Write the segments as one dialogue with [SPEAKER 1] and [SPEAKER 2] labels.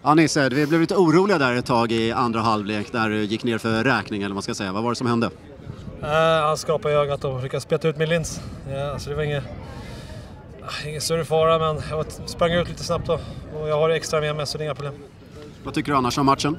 [SPEAKER 1] Ja, Nisse, vi blev lite oroliga där ett tag i andra halvlek där du gick ner för räkning, eller vad man ska säga. Vad var det som hände?
[SPEAKER 2] Han skrapade i ögat och lyckades speta ut min lins. Så det var ingen större fara, men jag sprang ut lite snabbt då. Och jag har det extra med mig, så det är inga problem.
[SPEAKER 1] Vad tycker du annars om matchen?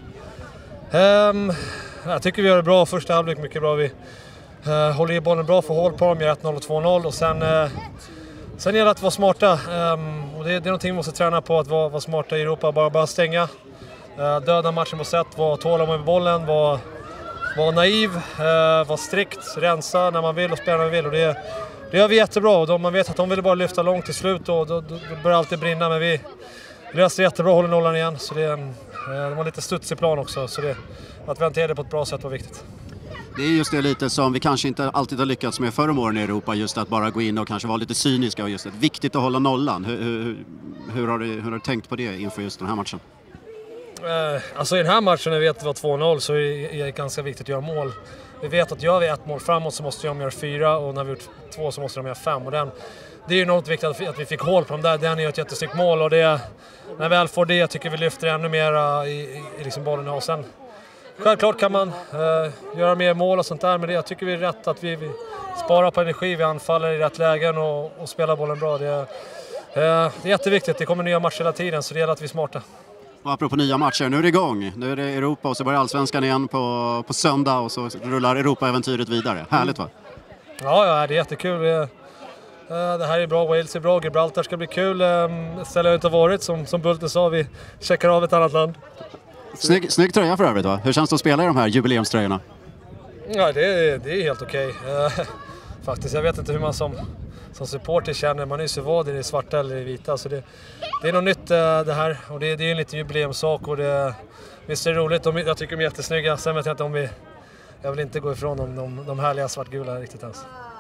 [SPEAKER 2] Jag tycker vi gör det bra. Första halvlek mycket bra. Vi håller i bollen bra, får håll på dem, gör 1-0 och 2-0. Och sen gäller det att vara smarta. Och det är någonting vi måste träna på, att vara smarta i Europa. Bara stänga. Döda matchen på sätt, vara tålamod med bollen, vara naiv, vara strikt, rensa när man vill och spela när man vill. Och det gör vi jättebra. Och man vet att de vill bara lyfta långt till slut och då börjar alltid brinna. Men vi löste jättebra, håller nollan igen. Så det var lite studs i plan också. Så att vi hanterade det på ett bra sätt var viktigt.
[SPEAKER 1] Det är just det lite som vi kanske inte alltid har lyckats med förra åren i Europa, just att bara gå in och kanske vara lite cyniska och just det. Viktigt att hålla nollan. Hur har du tänkt på det inför just den här matchen?
[SPEAKER 2] Alltså i den här matchen när vi vet att det var 2-0 så är det ganska viktigt att göra mål. Vi vet att gör vi ett mål framåt så måste de göra 4 och när vi gjort 2 så måste de göra 5. Och det är ju något viktigt att vi fick hål på dem där. Den är ett jättestort mål och när vi väl får det tycker vi lyfter ännu mer i liksom bollen. Och sen självklart kan man göra mer mål och sånt där, men jag tycker vi är rätt att vi sparar på energi, vi anfaller i rätt lägen och spelar bollen bra. Det är jätteviktigt, det kommer nya matcher hela tiden så det gäller att vi är smarta.
[SPEAKER 1] Och apropå nya matcher, nu är det igång. Nu är det Europa och så börjar Allsvenskan igen på söndag och så rullar Europa-äventyret vidare. Härligt va?
[SPEAKER 2] Ja, det är jättekul. Det här är bra, Wales är bra, Gibraltar ska bli kul. Ställer inte varit, som Bulten sa, vi checkar av ett annat land.
[SPEAKER 1] Snygg tröja för övrigt va? Hur känns det att spela i de här jubileumströjorna?
[SPEAKER 2] Ja, det är helt okej. Faktiskt, jag vet inte hur man som supporter känner. Man är så vad, det är svarta eller vita. Så det är något nytt det här. Och det är en liten jubileumssak. Och visst är det roligt. Jag tycker de är jättesnygga. Sen vet jag inte om jag vill inte gå ifrån de härliga svartgula riktigt ens.